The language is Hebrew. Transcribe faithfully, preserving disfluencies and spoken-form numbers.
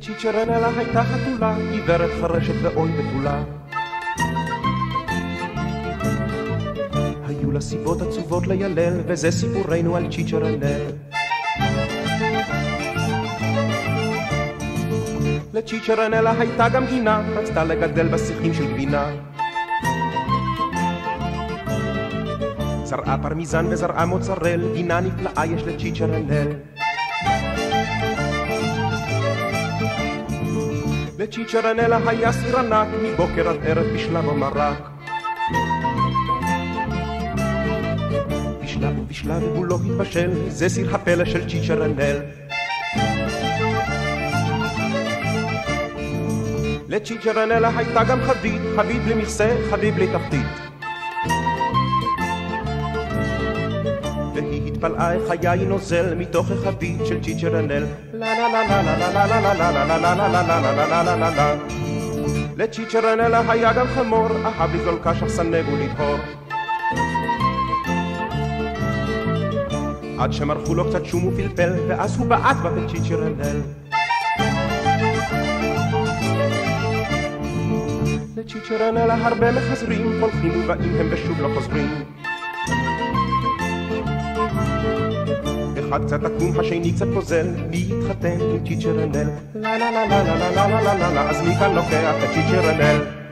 לצ'יצ'רנלה הייתה חתולה, עיוורת חרשת ואוי בתולה. היו לה סיבות עצובות לילל, וזה סיפורנו על צ'יצ'רנל. לצ'יצ'רנלה הייתה גם גינה, רצתה לגדל בשיחים של גבינה. זרעה פרמיזן וזרעה מוצרל, גינה נפלאה יש לצ'יצ'רנל. לצ'יצ'רנלה היה סיר ענק, מבוקר עד ערב בישלה בו מרק. בישלה ובישלה והוא לא התבשל, זה סיר הפלא של צ'יצ'רנל. לצ'יצ'רנלה הייתה גם חבית, חבית בלי מכסה, חבית בלי תחתית. והיא התפלאה איך היין נוזל מתוך החבית של צ'יצ'רנל. לצ'יצ'רנלה היה גם חמור, אהב לגדול קש אכסנג ולדהור. עד שמרחו לו קצת שום ופלפל, ואז הוא בעט בה בצ'יצ'רנל. לצ'יצ'רנלה הרבה מחזרים, הולכים ובאים הם ושוב לא חוזרים. אחד קצת עקום, השני קצת פוזל, מי יתחתן עם צ'יצ'רנל? לה לה לה לה לה לה לה לה לה לה, אז מי כאן לוקח את צ'יצ'רנל?